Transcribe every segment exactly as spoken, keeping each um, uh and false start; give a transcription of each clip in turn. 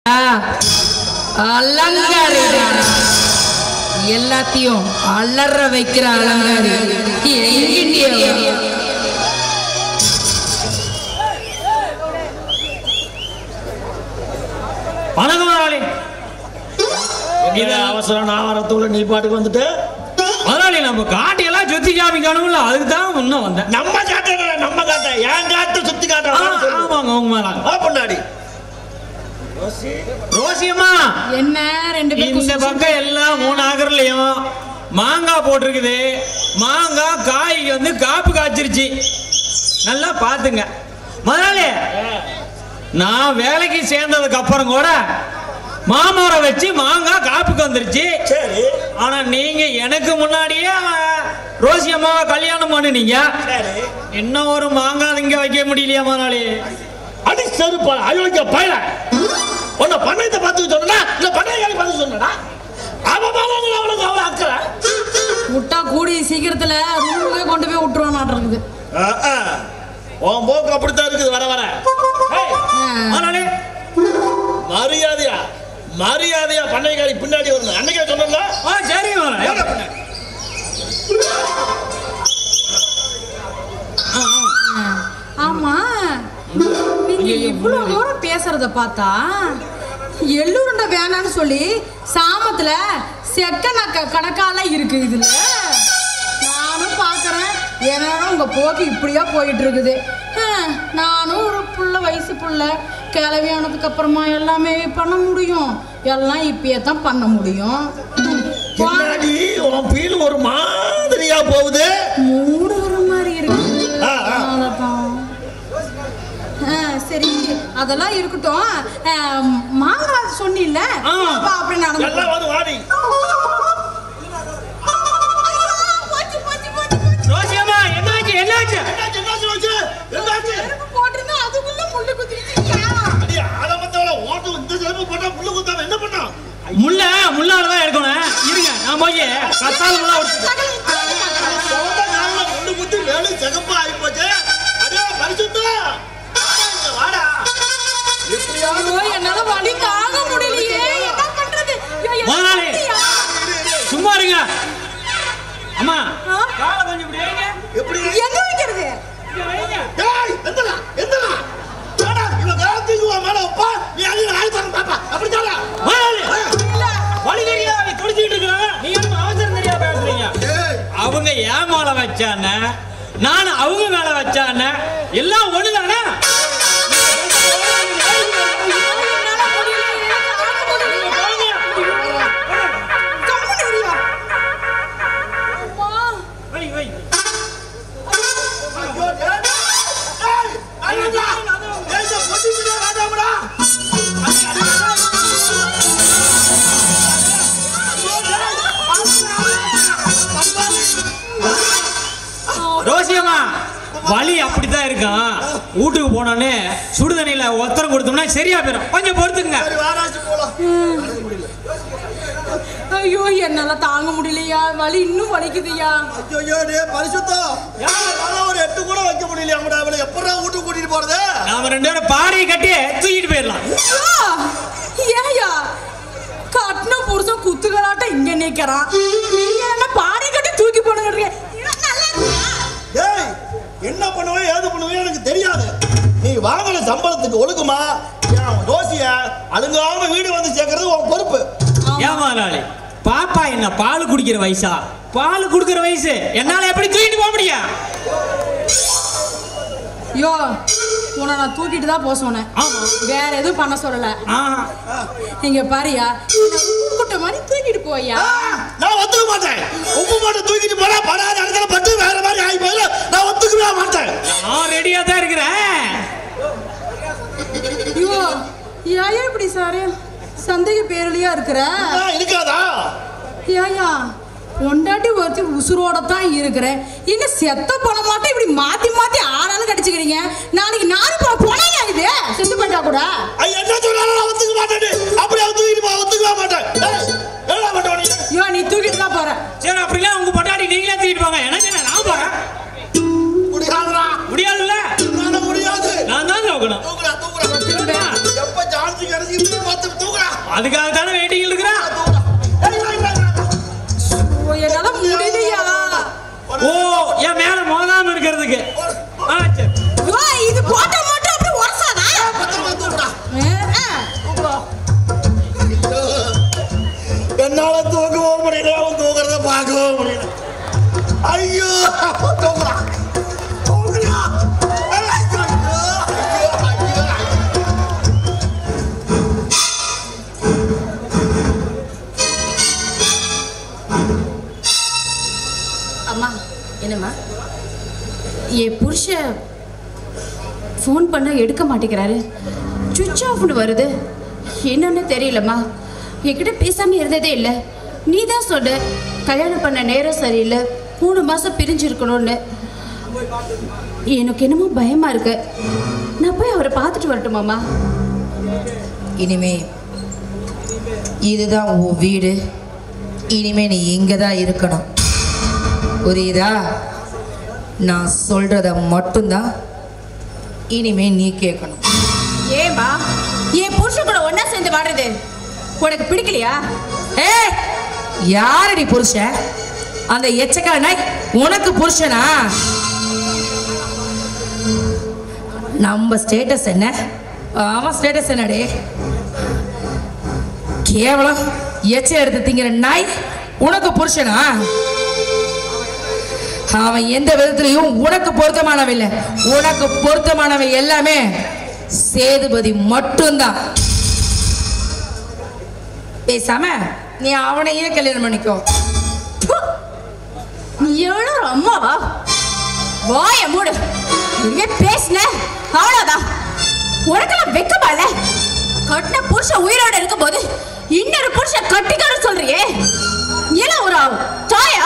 அலங்காரி எல்லாத்தையும் அலற வைக்கிற அலங்காரி அவசரம் நான் வரத்துக்குள்ள நீ பாட்டுக்கு வந்துட்டு முதலாளி நம்ம காட்டு எல்லாம் சுத்தி காமிக்கணும்ல அதுக்கு தான் முன்ன வந்தேன். நம்ம காட்ட நம்ம காட்ட என் காட்ட சுத்தி காட்ட ஆமாங்க உங்க மேல பொண்டாடி ரோசியம்மா என்ன ரெண்டு பேரும் இந்த பக்கம் எல்லாம் மூணு ஆகர்லயும் மாங்காய் போட்டிருக்குது. மாங்காய் காய்க்கு வந்து காப்பு காய்ச்சிருச்சு. நல்லா பாத்துங்க முதலாளி. நான் வேலைக்கு சேர்ந்ததுக்கு அப்புறம் கூட மாமரம் வச்சு மாங்காய் காப்புக்கு வந்துருச்சு. சரி. ஆனா நீங்க எனக்கு முன்னாடியே ரோசி அம்மாவை கல்யாணம் பண்ணுனீங்க. என்ன ஒரு மாங்காய் இங்க வைக்க முடியலையா முதலாளி? அடி செருப்பா அயோக்கிய பயல. உன்னை பண்ணையத்தை பார்த்து சொன்னா இல்ல பண்ணையாரி பார்த்து சொன்னா அவன் மேல அவளுக்கு அவளை அக்கறை முட்டா கூடி சீக்கிரத்துல ரூமுக்கே கொண்டு போய் விட்டுருவான் இருக்குது. உன் போக்கு அப்படித்தான் இருக்குது வர வர. முதலாளி மரியாதையா மரியாதையா பண்ணைக்காரி பின்னாடி வரணும். அன்னைக்கே சொன்னல. சரி ஆமா நீங்க இவ்வளவு தூரம் பேசுறத பார்த்தா எள்ளூருண்ட வேணான்னு சொல்லி சாமத்துல செக்க நக்க கணக்கால இருக்கு இதுல. நானும் பாக்குறேன் என்னோட உங்க போக்கு இப்படியா போயிட்டு இருக்குது. நானும் ஒரு புள்ள வயசு புள்ள கிளவியானதுக்கு அப்புறமா எல்லாமே பண்ண முடியும். எல்லாம் இப்பயே தான் பண்ண முடியும். ஒரு மாதிரியா போகுது மூடு வர மாதிரி இருக்கு. சரி அதெல்லாம் இருக்கட்டும். மாங்காய் சொன்னில்ல அப்படி நடந்து முள்ள முள்ளாலதான் எடுக்கணும். இருங்க நான் போய் கத்தால முள்ளு குத்தி வேலை சகப்பா ஆகி போச்சு. அதே பரிசுத்தா வாடா. என்னால வலி தாங்க முடியலையே. என்ன பண்றது? சும்மா இருங்க அம்மா. கால கொஞ்சம் இப்படி வைங்க. எப்படி எங்க வைக்கிறது? டேய் எந்தடா எந்தடா வாடா. இவ காத்திக்குவா மேல அப்பா நீ அங்க ஆயிட்டாங்க பாப்பா. அப்படி தாடா வாடா. வலி தெரியாத நீ துடிச்சிட்டு இருக்கற. நீ என்ன அவசரம் தெரியாத பேசுறீங்க? அவங்க ஏன் மேல வச்சானே நான் அவங்க மேல வச்சானே எல்லாம் ஒண்ணுதானே. ரோசியம்மா வலி அப்படித்தான் இருக்கான். வீட்டுக்கு போனோடனே சுடுதண்ணியில ஒத்தரம் கொடுத்தோம்னா சரியா போயிடும். கொஞ்சம் பொறுத்துங்க. ஐயோ என்னால தாங்க முடியலையா. வலி இன்னும் வலிக்குதுயா. ஐயோ டேய் பரிசுத்தம் ஒரு எட்டு கூட வைக்க முடியலையா. அவளை எப்படா வீட்டுக்கு கூட்டிட்டு போறது? நாம ரெண்டு பேரும் பாறையை கட்டி தூக்கிட்டு போயிடலாம். ஏயா கட்டின புருஷன் குத்துக்கலாட்ட இங்க நிக்கிறான். நீங்க என்ன பாறை கட்டி தூக்கி போடுங்க. ஏய் என்ன பண்ணுவே ஏது பண்ணுவே எனக்கு தெரியாது. நீ வாங்கின சம்பளத்துக்கு ஒழுக்குமா ரோசிய அழுங்காம வீடு வந்து சேர்க்கறது உன் பொறுப்பு. ஏமாறாளி பாப்பா என்ன பால் குடிக்கிற வயசா? பால் குடுக்கிற வயசு என்னால எப்படி தூக்கிட்டு போக முடியும்? யோ உன்னை நான் தூக்கிட்டு தான் போக சொன்னேன். வேற எதுவும் பண்ண சொல்லல. நீங்க பாரியா குட்ட மாதிரி தூக்கிட்டு போயா. நான் ஒத்துக்க மாட்டேன். உப்பு போட்டு தூக்கிட்டு போனா படாத இடத்துல பட்டு வேற மாதிரி ஆகி போயில. நான் ஒத்துக்கவே மாட்டேன். நான் ரெடியா தான் இருக்கிறேன். யோ ஏயா இப்படி சாரே சந்தேக பேரலியா இருக்கிற? இருக்காதா? ஏயா பொண்டாட்டி ஒருத்தி உசுரோட தான் இருக்கிறேன். இன்னும் செத்த போன மாட்டேன். இப்படி மாத்தி மாத்தி ஆளாலும் கடிச்சுக்கிறீங்க. நாளைக்கு நாலு போனீங்க இது செத்து போயிட்டா கூட என்ன சொன்னாலும் ஒத்துக்க மாட்டேன். அப்படியே தூக்கிட்டு போ. ஒத்துக்கவே மாட்டேன். யோ நீ தூக்கிட்டு தான் போற. சரி அப்படின்னா உங்க பொண்டாட்டி நீங்களே தூக்கிட்டு போங்க. எனக்கு நான் போறேன். முடியாதுடா. முடியாதுல்ல? முடியாது. நான் தான் தூக்கணும். தூக்குறேன் தூக்குறேன். எப்ப ஜான்சி கடைசி பார்த்து அதுக்காக தானே வெயிட்டிங் இருக்கிறேன். என்னால முடியலையா? ஓ என் மேல மோதாம இருக்கிறதுக்கு. இது போட்ட மட்டும் அப்படி உரசாதா? என்னால தூக்கவும் முடியல, அவன் தூக்குறத பார்க்கவும் முடியல. ஐயோ தூக்குறா அம்மா. என்னம்மா? என் புருஷன் ஃபோன் பண்ண எடுக்க மாட்டேங்கிறாரு, சுவிட்ச் ஆஃப்னு வருது. என்னன்னு தெரியலம்மா. என்கிட்ட பேசாம இருந்ததே இல்லை. நீ தான் சொன்ன கல்யாணம் பண்ண நேரம் சரியில்லை, மூணு மாசம் பிரிஞ்சிருக்கணும்னு. எனக்கு என்னமோ பயமா இருக்கு. நான் போய் அவரை பார்த்துட்டு வரட்டுமாம்மா? இனிமே இதுதான் உன் வீடு. இனிமே நீ இங்கே தான் இருக்கணும், புரியுதா? நான் சொல்றத மட்டும்தான் இனிமே நீ கேட்கணும். ஏமா என் புருஷன் கூட ஒன்னா சேர்ந்து வாடுறது உனக்கு பிடிக்கலையா? ஏ யாரடி புருஷன்? அந்த எச்சக்கால நாய் உனக்கு புருஷனா? நம்ம ஸ்டேட்டஸ் என்ன, அவன் ஸ்டேட்டஸ் என்னடே? கேவலம் எச்ச எடுத்து திங்கிற நாய் உனக்கு புருஷனா? அவன் எந்த விதத்திலையும் உனக்கு பொருத்தமானவன் இல்லை. உனக்கு பொருத்தமானவன் எல்லாமே சேதுபதி மட்டும்தான். பேசாம நீ அவனையே கல்யாணம் பண்ணிக்கோ. நீ எவ்வளவு அம்மாவா? வாய மூடு. நீ பேசின அவ்வளவுதான். உனக்கெல்லாம் வெக்கமா இல்ல? கட்டின புருஷன் உயிரோட இருக்கும் போது இன்னொரு புருஷன் கட்டிக்கணும் சொல்றியே, எல்லாம் ஒரு தாயா?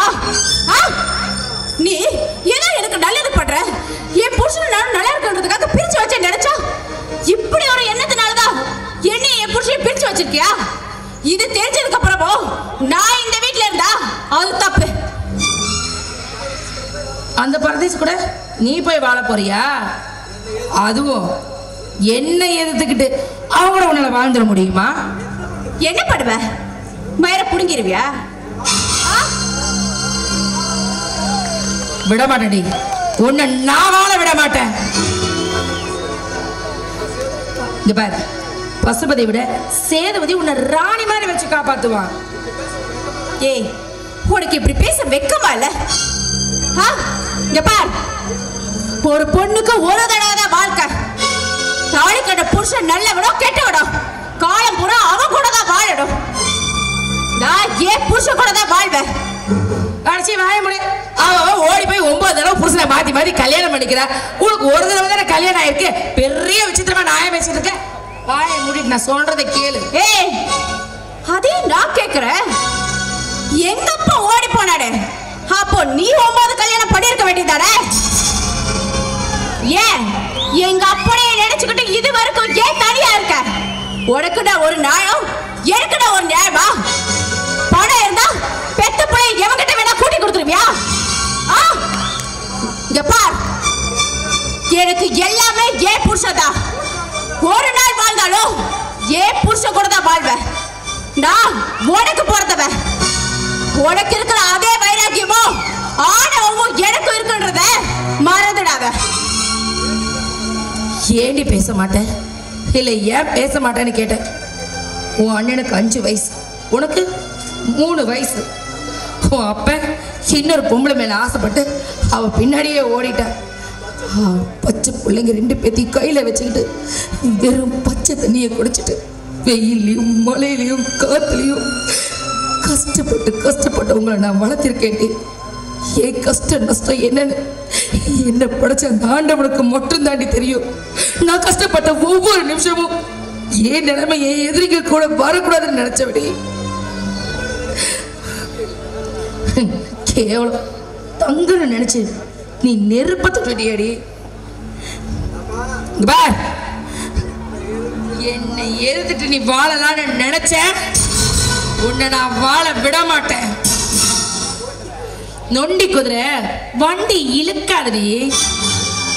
நீ ஏதோ எனக்கு நல்லது பண்ற, என் புருஷன் நானும் நல்லா இருக்கிறதுக்காக பிரிச்சு வச்ச நினைச்சா இப்படி ஒரு எண்ணத்தினாலதான் என்ன என் புருஷன் பிரிச்சு வச்சிருக்கியா? இது தெரிஞ்சதுக்கு அப்புறமும் நான் இந்த வீட்டுல இருந்தா அது தப்பு. அந்த பரதேசி கூட நீ போய் வாழ போறியா? அதுவும் என்ன எதிர்த்துக்கிட்டு அவங்கள உன்னால வாழ்ந்துட முடியுமா? என்ன பண்ணுவ? மயிர புடுங்கிருவியா? விட மாட்டேன்டி, உன்னை நான் வாழ விட மாட்டேன். இங்க பாரு, பசுபதி விட சேதுபதி உன்னை ராணி மாதிரி வச்சு காப்பாத்துவான். ஏய், உனக்கு இப்படி பேச வெக்கமா இல்ல? இங்க பார், ஒரு பொண்ணுக்கு ஒரு தடவை தான் வாழ்க்கை. தாலி கட்ட புருஷன் நல்லவனோ கெட்டவனோ காலம் பூரா அவன் கூட தான் வாழணும். நான் ஏன் புருஷன் கூட தான் வாழ்வேன். கடைசி வாய முடி. அவ ஓடி போய் ஒன்பது தடவை புருஷனை மாத்தி மாத்தி கல்யாணம் பண்ணிக்கிறா. உனக்கு ஒரு தடவை தானே கல்யாணம் ஆயிருக்கு. பெரிய விசித்திரமா நியாயம் பேசிட்டு இருக்க. வாய மூடிட்டு நான் சொல்றதை கேளு. ஏய், அதே நான் கேக்குறேன். எங்க அப்பா ஓடி போனாரு, அப்போ நீ ஒன்பது கல்யாணம் பண்ணிருக்க வேண்டியதானே? ஏன் எங்க அப்பனையே நினைச்சுக்கிட்டு இது வரைக்கும் ஏன் தனியா இருக்க? உனக்குடா ஒரு நியாயம், எனக்குடா ஒரு நியாயமா? பணம் இருந்தா பெத்த பிள்ளை எவங்கிட்ட வேணா கூட்டி கொடுத்துருவியா? இங்க பார், எனக்கு எல்லாமே ஏன் புருஷன்தான். ஒரு நாள் வாழ்ந்தாலும் ஏன் புருஷன் கூட தான் வாழ்வேன். நான் உனக்கு பிறந்தவன். உனக்கு இருக்கிற அதே வைராக்கியமோ ஆணவமும் எனக்கு இருக்குன்றத மறந்துடாத. ஏண்டி பேச மாட்டேன்? இல்ல ஏன் பேச மாட்டேன்னு கேட்டேன். உன் அண்ணனுக்கு அஞ்சு வயசு, உனக்கு மூணு வயசு. உன் அப்ப இன்னொரு பொம்பளை மேல ஆசைப்பட்டு அவ பின்னாடியே ஓடிட்டான். பச்சை பிள்ளைங்க ரெண்டு பேத்தையும் கையில வச்சுக்கிட்டு வெறும் பச்சை தண்ணியை குடிச்சிட்டு வெயிலையும் மழையிலையும் காத்துலையும் கஷ்டப்பட்டு கஷ்டப்பட்டு உங்களை நான் வளர்த்திருக்கேன்டி. ஏன் கஷ்ட நஷ்டம் என்னன்னு என்ன படைச்ச அந்த ஆண்டவனுக்கு மட்டும் தாண்டி தெரியும். நான் கஷ்டப்பட்ட ஒவ்வொரு நிமிஷமும் ஏன் நிலைமை என் எதிரிகள் கூட வரக்கூடாதுன்னு நினைச்சபடி கேவலம் தங்கன்னு நினைச்சு நீ நெருப்பத்தை தொட்டியாடி. என்னை எதிர்த்துட்டு நீ வாழலான்னு நினைச்ச, உன்னை நான் வாழ விட மாட்டேன். நொண்டி குதிரை வண்டி இழுக்காதடி.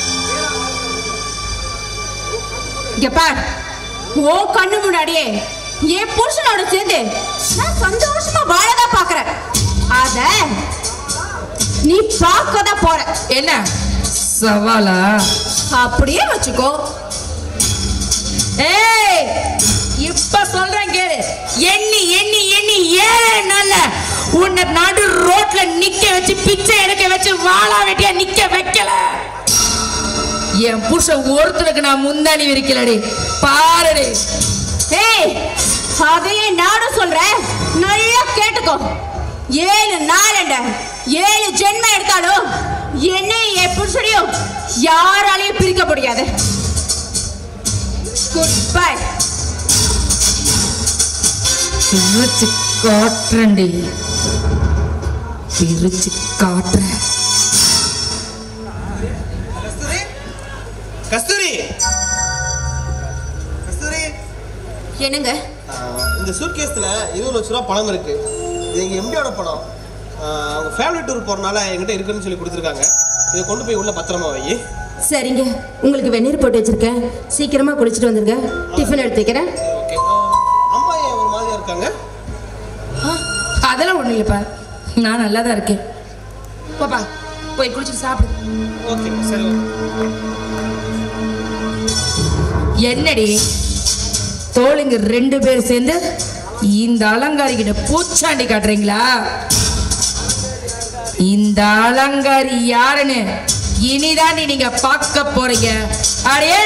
இங்க பார், ஓ கண்ணு முன்னாடியே என் புருஷனோட சேர்ந்து நான் சந்தோஷமா வாழதான் பாக்குறேன். அத நீ பார்க்கதான் போற. என்ன சவாலா? அப்படியே வச்சுக்கோ. ஏய், இப்ப சொல்றேன் கேளு. எண்ணி எண்ணி எண்ணி ஏழு நாள்ல உன்னை நடு ரோட்ல நிக்க வச்சு பிச்சை எடுக்க வச்சு வாழா வெட்டியா நிக்க வைக்கல. என் புருஷன் ஒருத்தனுக்கு நான் முந்தாணி விரிக்கலடி, பாருடி. ஏய், அதையே நானும் சொல்றேன், நல்லா கேட்டுக்கோ. ஏழு நாள் ஏழு ஜென்மம் எடுத்தாலும் என்னை என் புருஷனையும் யாராலையும் பிரிக்க முடியாது. Good bye. பிரிச்சு காட்டுறேன்டி, பிரிச்சு காட்டுறேன். கஸ்தூரி, கஸ்தூரி, என்னங்க? இந்த சூட்கேஸ்ல இருபது லட்ச ரூபா பணம் இருக்கு. இது எங்க எம்டியோட பணம். அவங்க ஃபேமிலி டூர் போறனால என்கிட்ட இருக்குன்னு சொல்லி கொடுத்துருக்காங்க. இதை கொண்டு போய் உள்ள பத்திரமா வை. சரிங்க, உங்களுக்கு வெந்நீர் போட்டு வச்சிருக்கேன். சீக்கிரமா குளிச்சுட்டு வந்துருங்க. டிஃபன் எடுத்து வைக்கிறேன். ஓகே. அம்மா ஏன் ஒரு மாதிரியா இருக்காங்க? அதெல்லாம் ஒண்ணு இல்லப்பா, நான் நல்லா தான் இருக்கேன். பாப்பா போய் குளிச்சுட்டு சாப்பிடு. ஓகே, சரி. என்னடி தோளுங்க ரெண்டு பேர் சேர்ந்து இந்த அலங்காரி கிட்ட பூச்சாண்டி காட்டுறீங்களா? இந்த அலங்காரி யாருன்னு இனிதான் நீங்க பார்க்க போறீங்க. அடே,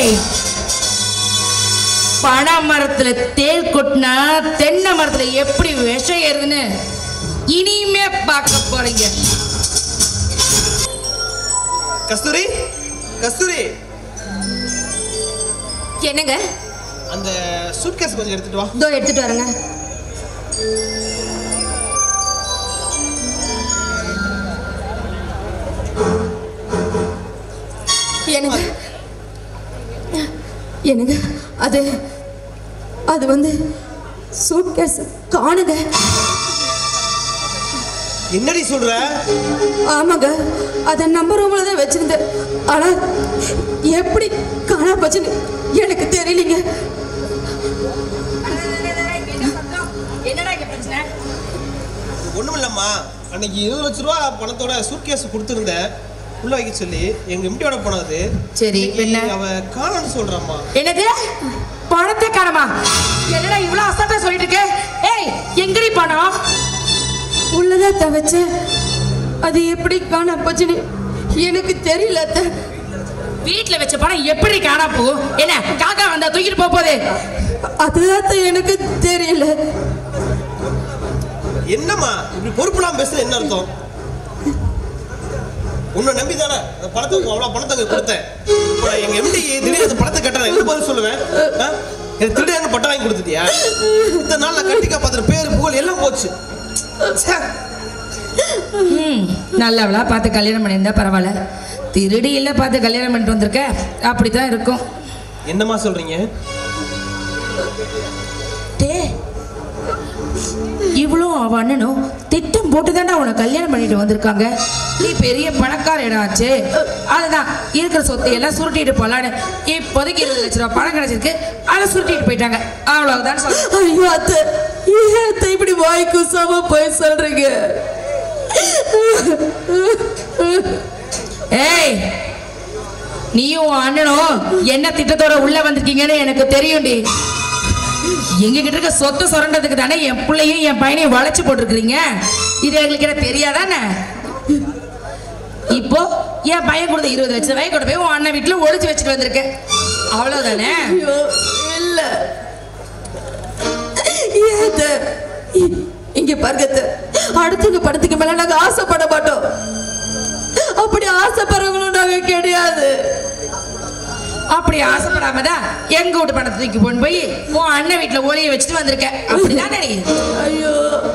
பனை மரத்துல தேள் கொட்டினா தென்னை மரத்துல எப்படி விஷம் ஏறுதுன்னு இனிமே பார்க்க போறீங்க. கஸ்தூரி, கஸ்தூரி, என்னங்க? அந்த சூட்கேஸ் கொஞ்சம் எடுத்துட்டு வா. இதோ எடுத்துட்டு வரேங்க. என்னங்க என்னங்க அது அது வந்து சூட்கேஸ் காணுங்க. என்னடி சொல்ற? ஆமாங்க, அதை நம்ம ரூம்ல தான் வச்சிருந்தேன். ஆனா எப்படி காணா போச்சுன்னு எனக்கு தெரியலீங்க. என்னடா பிரச்சனை? ஒண்ணும் இல்லம்மா, அன்னைக்கு இருபது லட்ச ரூபா பணத்தோட சூட்கேஸ் கொடுத்துருந்தேன் உள்ள வைக்க சொல்லி. எங்க எம்டியோட பணம் அது. சரி, என்ன அவ காணன்னு சொல்றம்மா. என்னது பணத்தை காணமா? என்னடா இவ்வளவு அசால்ட்டா சொல்லிட்டு இருக்க? ஏய், எங்கடி பணம்? உள்ளதான் தவச்ச, அது எப்படி காணா போச்சுன்னு எனக்கு தெரியல. வீட்டுல வச்ச பணம் எப்படி காணா போகும்? என்ன காக்கா வந்தா தூக்கிட்டு போக போகுது? அதுதான் எனக்கு தெரியல. என்னம்மா இப்படி பொறுப்புலாம் பேசுறது என்ன அர்த்தம்? உன்னை நம்பி தானே அந்த பணத்தை அவ்வளோ பணத்தை கொடுத்தேன். இப்போ எங்க எம்டி திடீர்னு அந்த பணத்தை கட்டுறேன், என்ன பதில் சொல்லுவேன்? எனக்கு திடீர்னு பட்டம் வாங்கி கொடுத்துட்டியா? இந்த நாள் நான் கட்டி காப்பாத்துற பேரு புகழ் எல்லாம் போச்சு. நல்லவளா பார்த்து கல்யாணம் பண்ணியிருந்தா பரவாயில்ல, திருடி இல்ல பார்த்து கல்யாணம் பண்ணிட்டு வந்திருக்க, அப்படித்தான் இருக்கும். என்னம்மா சொல்றீங்க? இவ்வளோ அவ அண்ணனும் திட்டம் போட்டுதான்டா உன்னை கல்யாணம் பண்ணிட்டு வந்திருக்காங்க. நீ பெரிய பணக்கார இடம் ஆச்சு, அதுதான் இருக்கிற சொத்தை எல்லாம் சுருட்டிட்டு போலான்னு இப்போதைக்கு இருபது லட்ச ரூபாய் பணம் கிடைச்சிருக்கு, அதை சுருட்டிட்டு போயிட்டாங்க. அவ்வளவுதான் சொல்றேன். ஐயோ அத்தை, ஏன் அத்தை இப்படி வாய் கூசாம போய் சொல்றீங்க? ஏய், நீயும் அண்ணனும் என்ன திட்டத்தோட உள்ள வந்திருக்கீங்கன்னு எனக்கு தெரியும்டி. எங்க கிட்ட இருக்க சொத்து சுரண்டதுக்கு தானே என் பிள்ளையும் என் பையனையும் வளைச்சு போட்டுருக்கீங்க. இது எங்களுக்கு என்ன தெரியாதானே? இப்போ என் பையன் கொடுத்த இருபது லட்சம் ரூபாய் கொண்டு போய் உன் அண்ணன் வீட்டுல ஒளிச்சு வச்சுட்டு வந்திருக்கேன், அவ்வளவுதானே? இல்ல இங்க பாருங்க, அடுத்தவங்க படத்துக்கு மேல நாங்க ஆசைப்பட மாட்டோம். அப்படி ஆசைப்படுறவங்களும் நாங்க கிடையாது. அப்படி ஆசைப்படாமதான் எங்க வீட்டு பணத்தை தூக்கி கொண்டு போய் உன் அண்ணன் வீட்டுல ஒளிய வச்சுட்டு வந்திருக்கேன், அப்படிதானே? ஐயோ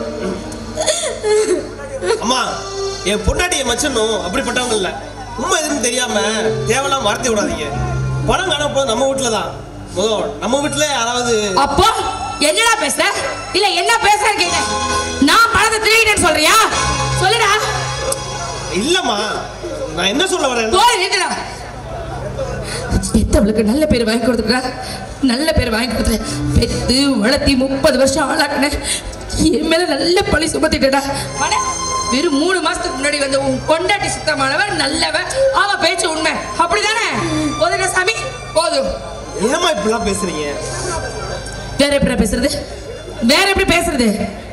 அம்மா, என் பொண்டாட்டிய மச்சனும் அப்படிப்பட்டவங்க இல்ல. உண்மை எதுவும் தெரியாம தேவையில்லாம வார்த்தை விடாதீங்க. பணம் காண போது நம்ம வீட்டுல தான். முதல் நம்ம வீட்டுல யாராவது. அப்போ என்னடா பேச? இல்ல என்ன பேச கேட்ட? நான் பணத்தை திருடிட்டேன்னு சொல்றியா? சொல்லுடா. இல்லம்மா, நான் என்ன சொல்ல வரேன்? பெத்தவளுக்கு நல்ல பேர் வாங்கி கொடுத்துட்டா, நல்ல பேர் வாங்கி கொடுத்துட்டேன். பெத்து வளர்த்தி முப்பது வருஷம் ஆளாக்குனேன். என் மேல நல்ல பழி சுமத்திட்டா. வெறும் மூணு மாசத்துக்கு முன்னாடி வந்து உன் கொண்டாட்டி சுத்தமானவன் நல்லவன், அவ பேச்சு உண்மை, அப்படிதானே? போதுங்க சாமி, போதும். ஏமா இப்படிலாம் பேசுறீங்க? வேற எப்படி பேசுறது? வேற எப்படி பேசுறது?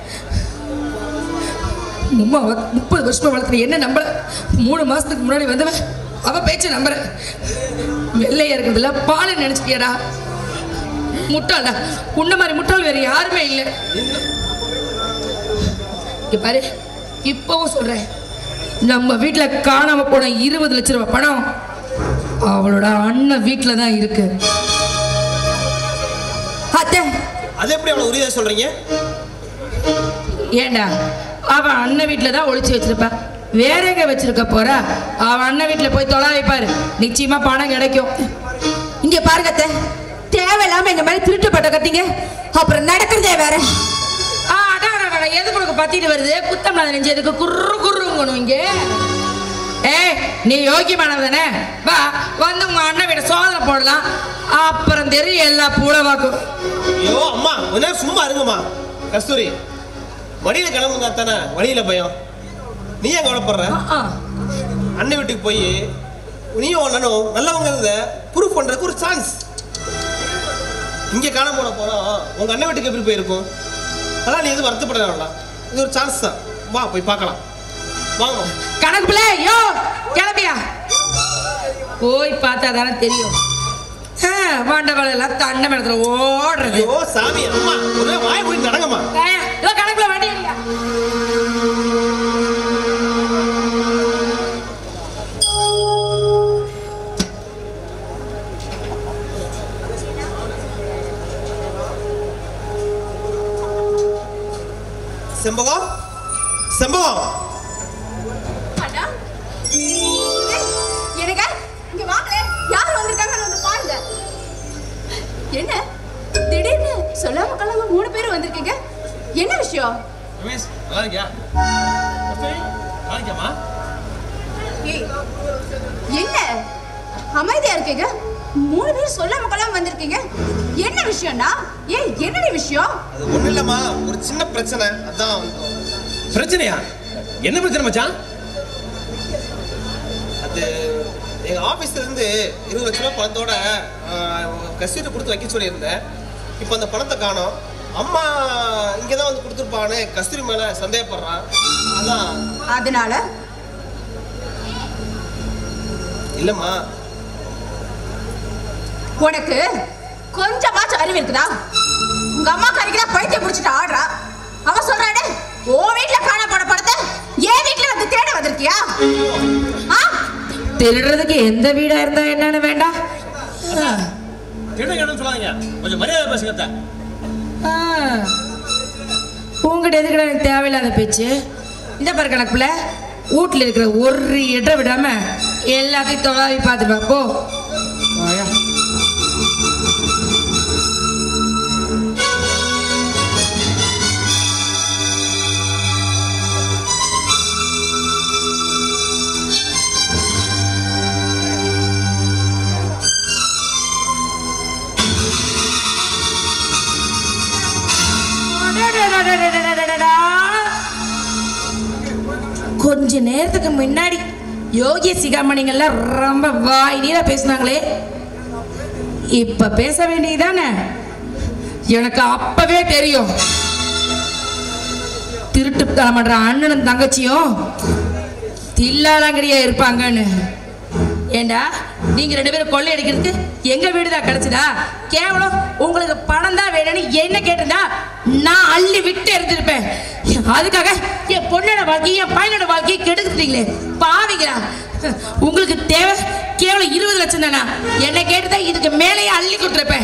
உம்மா முப்பது வருஷமா வளர்த்துற என்ன நம்பல, மூணு மாசத்துக்கு முன்னாடி வந்தவன் அவ பேச்ச நம்புற. வெள்ளையா இருக்கிறதுல பாலை நினைச்சிட்டியடா, முட்டாளா? உன்ன மாதிரி முட்டாள் வேற யாருமே இல்லை. இங்க பாரு, இப்பவும் சொல்றேன், நம்ம வீட்டுல காணாம போன இருபது லட்சம் ரூபாய் பணம் அவளோட அண்ணன் வீட்டுல தான் இருக்கு. அத்தை, அது எப்படி அவ்வளவு உறுதியா சொல்றீங்க? ஏண்டா, அவன் அண்ணன் வீட்டுல தான் ஒளிச்சு வச்சிருப்பா, வேற எங்க வச்சிருக்க போறா? அவன் அண்ணன் வீட்டுல போய் தொலை வைப்பாரு, நிச்சயமா பணம் கிடைக்கும். இங்க பாருங்க அத்தை, தேவையில்லாம எங்க மேல திருட்டு பட்ட கட்டிங்க, அப்புறம் நடக்கிறதே வேற. எது கொடுக்க பத்திட்டு வருது? குத்தம் நெஞ்சு எதுக்கு குர்ரு குர்ருங்கணும் இங்க? ஏய், நீ யோகியமானவதானே? வா, வந்து உங்க அண்ணன் வீட சோதனை போடலாம், அப்புறம் தெரியும் எல்லா பூலவாக்கும். ஐயோ அம்மா, கொஞ்ச சும்மா இருங்கம்மா. கஸ்தூரி, வழியில கிளம்புங்க தானே, வழியில பயம். நீ ஏன் கவலைப்படுற? அண்ணன் வீட்டுக்கு போய் நீயும் அண்ணனும் நல்லவங்க இருந்த ப்ரூஃப் பண்றதுக்கு ஒரு சான்ஸ். இங்க காண போன போனோம், உங்க அண்ணன் வீட்டுக்கு எப்படி போயிருக்கும்? அதான் நீ எதுவும் வருத்தப்பட வேண்டாம், இது ஒரு சான்ஸ் தான். வா போய் பார்க்கலாம், வாங்க. கணக்கு பிள்ளை, யோ கிளம்பியா? போய் பார்த்தா தானே தெரியும். வாண்டவாள எல்லாம் தண்ணை மேலத்துல ஓடுறது. ஓ சாமி, அம்மா ஒரே வாய் போய் நடங்கம்மா. கணக்குல வண்டி இல்லையா? செம்பகம், செம்பகம். எனக்கு இங்க வாங்க, யார் வந்திருக்காங்கன்னு வந்து பாருங்க. என்ன திடீர்னு சொல்லாம கொள்ளாம மூணு பேரும் வந்திருக்கீங்க, என்ன விஷயம்? ரமேஷ், நல்லா இருக்கியா? நல்லா இருக்கியாமா? என்ன அமைதியா இருக்கீங்க? மூணு பேரும் சொல்லாம கொள்ளாம வந்திருக்கீங்க, என்ன விஷயம்னா? ஏய், என்னடி விஷயம்? அது ஒண்ணு இல்லம்மா, ஒரு சின்ன பிரச்சனை, அதான். பிரச்சனையா? என்ன பிரச்சனை மச்சான்? அது எங்க ஆபீஸ்ல இருந்து இருபது லட்சம் ரூபாய் பணத்தோட கசிட்டு கொடுத்து வைக்க சொல்லியிருந்தேன். இப்போ அந்த பணத்தை காணோம். அம்மா இங்கதான் வந்து கொடுத்துருப்பான்னு கஸ்தூரி மேல சந்தேகப்படுறான். அதான். அதனால இல்லம்மா, உனக்கு கொஞ்சமாச்சும் அறிவு இருக்குதா? உங்க அம்மா கறிக்கிறா பைத்தியம் பிடிச்சிட்டு ஆடுறா. அவ சொல்றானே, ஓ வீட்டுல காண போன படத்தை ஏன் வீட்டுல வந்து தேட வந்திருக்கியா? திருடுறதுக்கு எந்த வீடா இருந்தா என்னன்னு வேண்டாம். சொல்லாதீங்க, கொஞ்சம் மரியாதை பேசுங்க. உங்ககிட்ட எதுக்கிட்ட எனக்கு தேவையில்லாத பேச்சு. இந்த பாரு கணக்குல வீட்டுல இருக்கிற ஒரு இடம் விடாம எல்லாத்தையும் தொலாவி பார்த்துட்டு போ. கொஞ்ச நேரத்துக்கு முன்னாடி யோகி சிகாமணிங்கெல்லாம் ரொம்ப வாய் நீரா பேசினாங்களே, இப்ப பேச வேண்டியதானே? எனக்கு அப்பவே தெரியும் திருட்டுத்தனம் பண்ற அண்ணனும் தங்கச்சியும் தில்லாலங்கடியா இருப்பாங்கன்னு. ஏண்டா, நீங்க ரெண்டு பேரும் கொள்ளை அடிக்கிறதுக்கு எங்க வீடுதான் கிடைச்சதா? கேவலம் உங்களுக்கு பணம் தான் வேணும்னு என்ன கேட்டிருந்தா நான் அள்ளி விட்டு எடுத்திருப்பேன். அதுக்காக என் பொண்ணோட வாழ்க்கையை என் பையனோட வாழ்க்கையை கெடுத்துட்டீங்களே பாவிங்களா. உங்களுக்கு தேவை கேவலம் இருபது லட்சம் தானா? என்ன கேட்டுதான் இதுக்கு மேலேயே அள்ளி கொடுத்துருப்பேன்.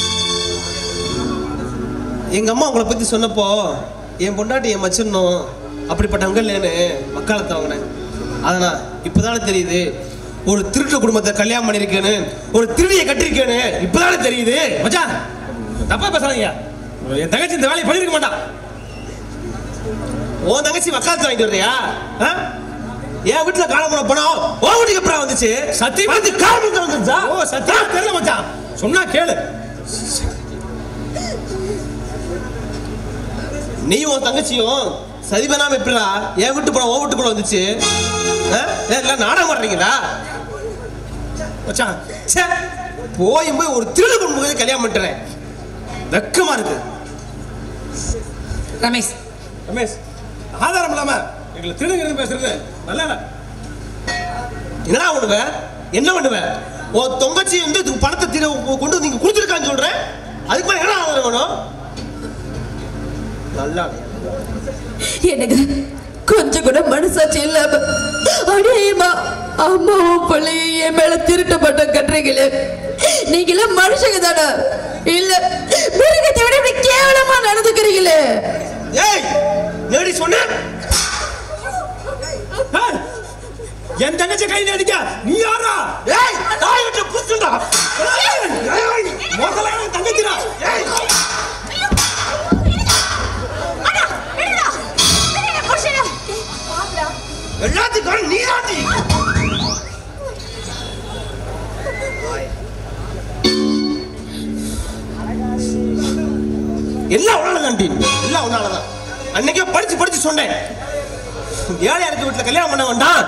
எங்க அம்மா உங்களை பத்தி சொன்னப்போ என் பொண்டாட்டி என் மச்சனும் அப்படிப்பட்டவங்க இல்லைன்னு வக்காலத்தை வாங்கினேன். அதனா இப்பதானே தெரியுது ஒரு திருட்டு குடும்பத்தை கல்யாணம் பண்ணிருக்கேன்னு, ஒரு திருடியை கட்டிருக்கேன்னு இப்பதானே தெரியுது. மச்சான், தப்பா பேசாதீங்க. என் தங்கச்சி இந்த வேலையை பண்ணிருக்க மாட்டான். உன் தங்கச்சி வக்காலத்து வாங்கிட்டு வர்றியா? என் வீட்டுல காலம் பண்ண பணம் உன் வீட்டுக்கு அப்புறம் வந்துச்சு. சத்தியமா வந்து காலம் வந்துச்சா? ஓ சத்தியமா தெரியல மச்சான். சொன்னா கேளு. நீ உன் தங்கச்சியும் சதி பண்ணாம எப்படிடா என் வீட்டு பணம் உன் வீட்டுக்குள்ள வந்துச்சு? நாடகம் மாடுறீங்களா மச்சான்? சே, போய் போய் ஒரு திருடு பொண்ணு கல்யாணம் பண்ணிட்டேன். வெக்கமா இருக்கு. ரமேஷ் ரமேஷ் ஆதாரம் இல்லாம எங்களை திருடுங்கிறது பேசுறது நல்லா இல்ல. என்னடா பண்ணுவ? என்ன பண்ணுவ? உன் தொங்கச்சி வந்து பணத்தை திரு கொண்டு வந்து நீங்க கொடுத்துருக்கான்னு சொல்றேன். அதுக்கு மேல என்ன ஆதாரம் வேணும்? நல்லா எனக்கு கொஞ்சம் கூட மனசாட்சி இல்லாம அடியேமா அம்மாவும் பிள்ளையும் என் மேல திருட்டு பட்டம் கட்டுறீங்களே. நீங்கள மனுஷங்க தானே? இல்ல மிருகத்தை விட இப்படி கேவலமா நடந்துக்கிறீங்களே. ஏய், நேடி சொன்ன என் தங்கச்சி கை நடிக்க நீ யாரா? ஏய், தாய் விட்டு புடிச்சுடா. ஏய், மோசல தங்கச்சிடா. ஏய், அண்ணா விடுடா. விடுடா புருஷனா. எல்லாத்துக்கும் நீ ஆட்டி. எல்லாம் உன்னாலதான் டி. எல்லாம் உன்னாலதான். அன்னைக்கே படிச்சு படிச்சு சொன்னேன். ஏழை இருக்கு வீட்டுல கல்யாணம் பண்ண வேண்டாம்.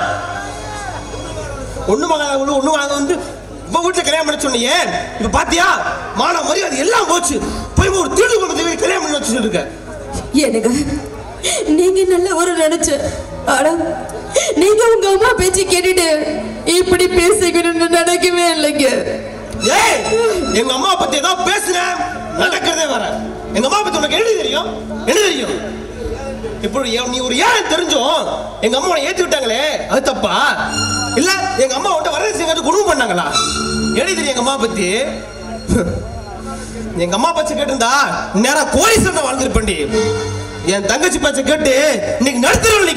ஒண்ணு மகன் ஒண்ணு வாங்க வந்து இப்ப வீட்டுல கல்யாணம் பண்ண சொன்னியே. இப்ப பாத்தியா மான மரியாதை எல்லாம் போச்சு. போய் ஒரு திருடு கொண்டு கல்யாணம் பண்ணி வச்சு இருக்க. எனக்கு நீங்க நல்ல ஒரு நினைச்ச. ஆனா நீங்க உங்க அம்மா பேச்சு கேட்டுட்டு இப்படி பேசிக்கணும்னு நினைக்கவே இல்லைங்க. ஏய், எங்க அம்மா பத்தி ஏதாவது பேசுறேன் நடக்கிறதே வர. எங்க அம்மா பத்தி உனக்கு என்ன தெரியும்? என்ன தெரியும்? இப்படி நீ ஒரு ஏன் தெரிஞ்சோம் எங்க அம்மா உன்னை ஏத்தி விட்டாங்களே, அது தப்பா? இல்ல எங்க அம்மா உன்ட்ட வரது செய்ய குடும்பம் பண்ணாங்களா? என்ன தெரியும் எங்க அம்மா பத்தி? எங்க அம்மா பத்தி கேட்டிருந்தா நேரம் கோழி சண்டை வாழ்ந்துருப்பண்டி. என் தங்கச்சி பச்சை கேட்டு இன்னைக்கு நடத்துறோம்.